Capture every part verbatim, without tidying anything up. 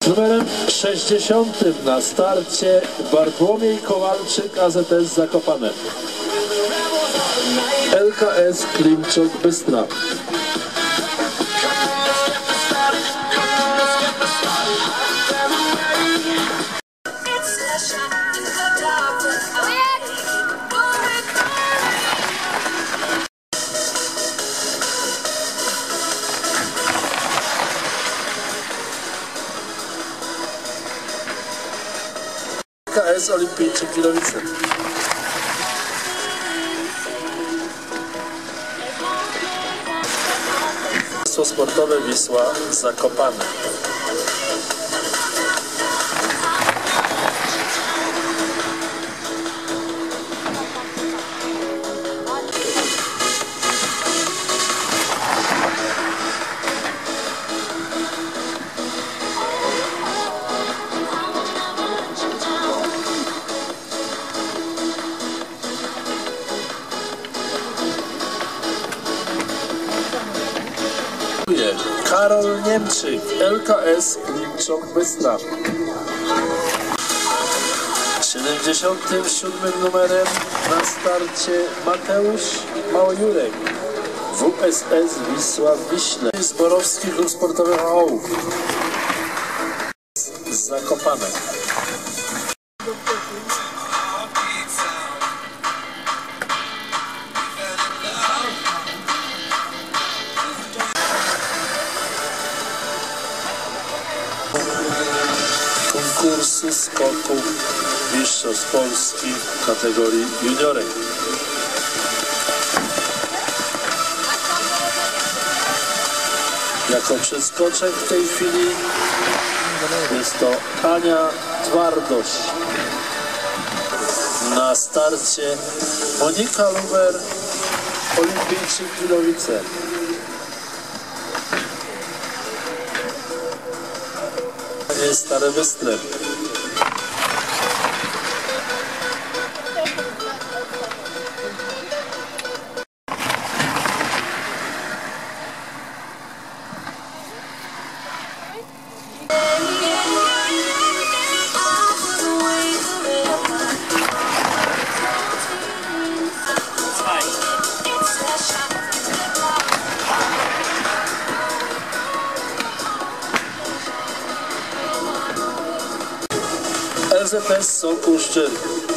Numerem sześćdziesiątym na starcie Bartłomiej Kowalczyk, A Z S Zakopane. L K S Klimczok Bystra. L K S Olimpijczyk Wilowice. Sportowe Wisła Zakopane. Karol Niemczyk, L K S Klimczok Bystra. siedemdziesiątym siódmym numerem na starcie Mateusz Małojurek, W S S Wisła Wiśle. Zborowski Klub Sportowy Hołów z Zakopane. Konkursu skoków mistrzostw Polski w kategorii juniorek. Jako przeskoczek w tej chwili jest to Ania Twardość. Na starcie Monika Luber, Olimpijczyk Wilowice. Stare Bystre. L Z S Sokół Szczery.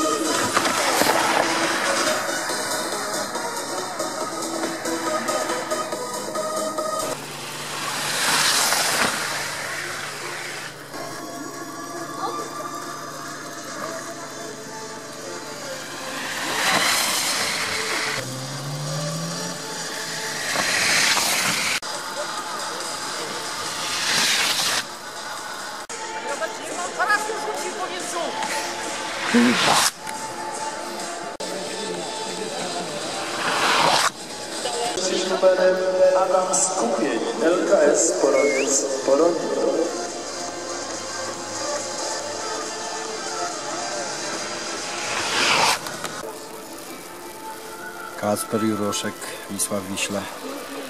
Z numerem Adam Skupień, L K S Porowiec Porowiec. Kacper Juroszek, Wisła Wiśle.